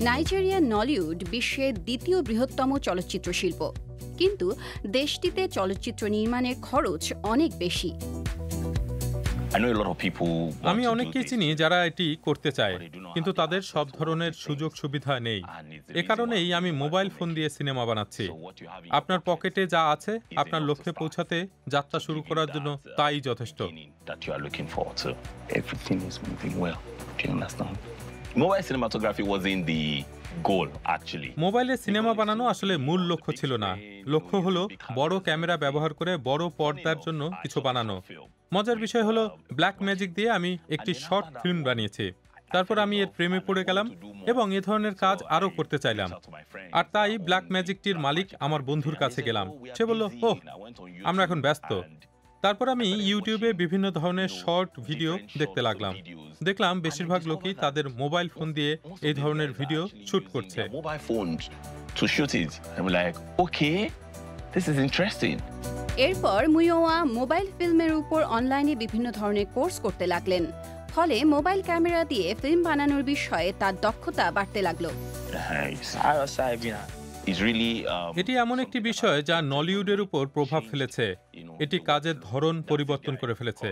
নাইজেরিয়ার নলিউড বিশ্বের দ্বিতীয় বৃহত্তম চলচ্চিত্র শিল্প, কিন্তু দেশটিতে চলচ্চিত্র নির্মাণের খরচ অনেক বেশি। আমি অনেককেই চিনি যারা এটি করতে চায়, কিন্তু তাদের সব ধরনের সুযোগ সুবিধা নেই। এ কারণেই আমি মোবাইল ফোন দিয়ে সিনেমা বানাচ্ছি। আপনার পকেটে যা আছে, আপনার লক্ষ্যে পৌঁছাতে যাত্রা শুরু করার জন্য তাই যথেষ্ট। মোবাইলে সিনেমা বানানো আসলে মূল লক্ষ্য ছিল না। লক্ষ্য হলো বড় ক্যামেরা ব্যবহার করে বড় পর্দার জন্য কিছু বানানো। মজার বিষয় হলো, ব্ল্যাক ম্যাজিক দিয়ে আমি একটি শর্ট ফিল্ম বানিয়েছি। তারপর আমি এর প্রেমে পড়ে গেলাম এবং এ ধরনের কাজ আরও করতে চাইলাম। আর তাই ব্ল্যাক ম্যাজিকটির মালিক আমার বন্ধুর কাছে গেলাম। সে বলল, ওহ, আমরা এখন ব্যস্ত। তারপর আমি ইউটিউবে বিভিন্ন ধরনের শর্ট ভিডিও দেখতে লাগলাম। দেখলাম বেশিরভাগ লোকই তাদের মোবাইল ফোন দিয়ে এই ধরনের ভিডিও শুট করছে। এরপর মুইওয়া মোবাইল ফিল্মের উপর অনলাইনে বিভিন্ন ধরনের কোর্স করতে লাগলেন। ফলে মোবাইল ক্যামেরা দিয়ে ফিল্ম বানানোর বিষয়ে তার দক্ষতা বাড়তে লাগলো। এটি এমন একটি বিষয় যা নলিউডের উপর প্রভাব ফেলেছে। এটি কাজের ধরন পরিবর্তন করে ফেলেছে।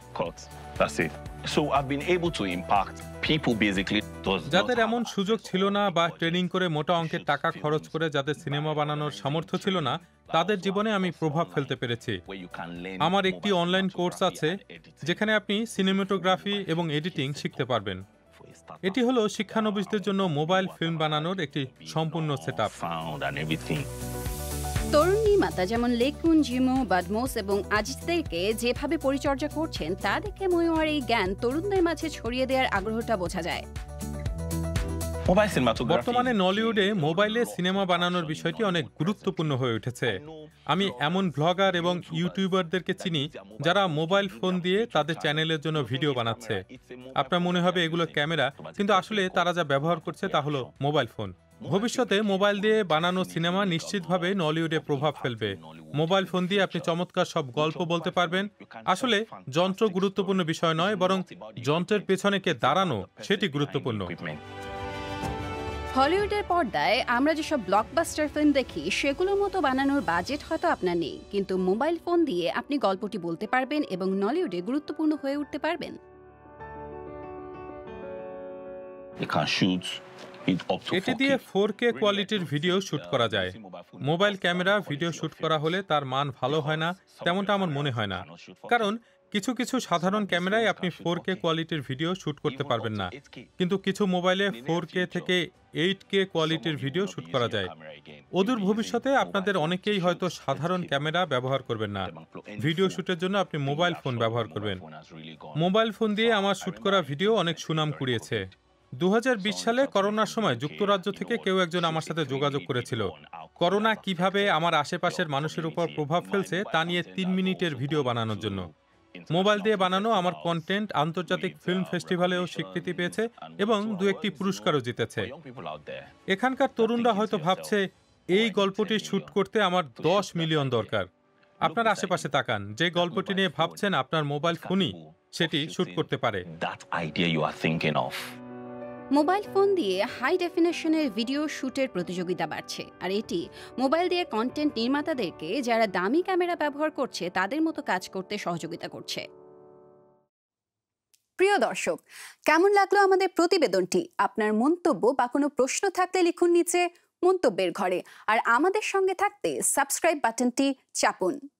যাদের এমন সুযোগ ছিল না বা ট্রেনিং করে মোটা অঙ্কের টাকা খরচ করে যাদের সিনেমা বানানোর সামর্থ্য ছিল না, তাদের জীবনে আমি প্রভাব ফেলতে পেরেছি। আমার একটি অনলাইন কোর্স আছে যেখানে আপনি সিনেমাটোগ্রাফি এবং এডিটিং শিখতে পারবেন। এটি হলো শিক্ষানবিশদের জন্য মোবাইল ফিল্ম বানানোর একটি সম্পূর্ণ সেটআপ। তরুণ নির্মাতা যেমন লেকুন, জিমো, বাদমোস এবং আজিজদেরকে যেভাবে পরিচর্যা করছেন তা দেখে মুইওয়ার এই জ্ঞান তরুণদের মাঝে ছড়িয়ে দেওয়ার আগ্রহটা বোঝা যায়। বর্তমানে নলিউডে মোবাইলে সিনেমা বানানোর বিষয়টি অনেক গুরুত্বপূর্ণ হয়ে উঠেছে। আমি এমন ব্লগার এবং ইউটিউবারদেরকে চিনি যারা মোবাইল ফোন দিয়ে তাদের চ্যানেলের জন্য ভিডিও বানাচ্ছে। আপনার মনে হবে এগুলো ক্যামেরা, কিন্তু আসলে তারা যা ব্যবহার করছে তা হলো মোবাইল ফোন। ভবিষ্যতে মোবাইল দিয়ে বানানো সিনেমা নিশ্চিতভাবে নলিউডে প্রভাব ফেলবে। মোবাইল ফোন দিয়ে আপনি চমৎকার সব গল্প বলতে পারবেন। আসলে যন্ত্র গুরুত্বপূর্ণ বিষয় নয়, বরং যন্ত্রের পেছনে কে দাঁড়ানো সেটি গুরুত্বপূর্ণ। হলিউডের পর্দায় আমরা যেসব ব্লকবাস্টার ফিল্ম দেখি সেগুলোর মতো বানানোর বাজেট হয়তো আপনার নেই, কিন্তু মোবাইল ফোন দিয়ে আপনি গল্পটি বলতে পারবেন এবং নলিউডে গুরুত্বপূর্ণ হয়ে উঠতে পারবেন। এটি দিয়ে 4K কোয়ালিটির ভিডিও শুট করা যায়। মোবাইল ক্যামেরা ভিডিও শুট করা হলে তার মান ভালো হয় না, তেমনটা আমার মনে হয় না। কারণ কিছু কিছু সাধারণ ক্যামেরায় আপনি 4K কোয়ালিটির ভিডিও শুট করতে পারবেন না, কিন্তু কিছু মোবাইলে 4K থেকে 8K কোয়ালিটির ভিডিও শুট করা যায়। অদূর ভবিষ্যতে আপনাদের অনেকেই হয়তো সাধারণ ক্যামেরা ব্যবহার করবেন না, ভিডিও শুটের জন্য আপনি মোবাইল ফোন ব্যবহার করবেন। মোবাইল ফোন দিয়ে আমার শুট করা ভিডিও অনেক সুনাম কুড়িয়েছে। 2020 সালে করোনার সময় যুক্তরাজ্য থেকে কেউ একজন আমার সাথে যোগাযোগ করেছিল। করোনা কিভাবে আমার আশেপাশের মানুষের উপর প্রভাব ফেলছে তা নিয়ে 3 মিনিটের ভিডিও বানানোর জন্য। মোবাইল দিয়ে বানানো আমার কন্টেন্ট আন্তর্জাতিক ফিল্ম ফেস্টিভ্যালেও স্বীকৃতি পেয়েছে এবং 2-1টি পুরস্কারও জিতেছে। এখানকার তরুণরা হয়তো ভাবছে, এই গল্পটি শুট করতে আমার 10 মিলিয়ন দরকার। আপনার আশেপাশে তাকান, যে গল্পটি নিয়ে ভাবছেন আপনার মোবাইল ফোনই সেটি শুট করতে পারে। মোবাইল ফোন দিয়ে হাই ডেফিনেশনের ভিডিও শুটের প্রতিযোগিতা বাড়ছে, আর এটি মোবাইল দিয়ে কন্টেন্ট নির্মাতাদেরকে যারা দামি ক্যামেরা ব্যবহার করছে তাদের মতো কাজ করতে সহযোগিতা করছে। প্রিয় দর্শক, কেমন লাগলো আমাদের প্রতিবেদনটি? আপনার মন্তব্য বা কোনো প্রশ্ন থাকলে লিখুন নিচে মন্তব্যের ঘরে, আর আমাদের সঙ্গে থাকতে সাবস্ক্রাইব বাটনটি চাপুন।